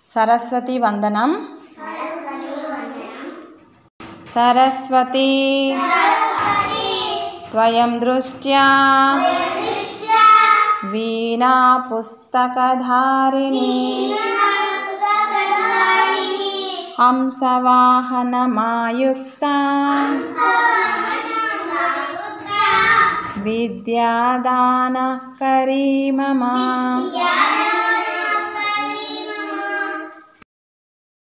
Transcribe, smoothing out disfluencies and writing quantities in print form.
सरस्वती वंदनम। सरस्वती त्वयं दृष्ट्या वीणा पुस्तकधारिणी हंसवाहनमायुक्ता विद्यादानकरी मम।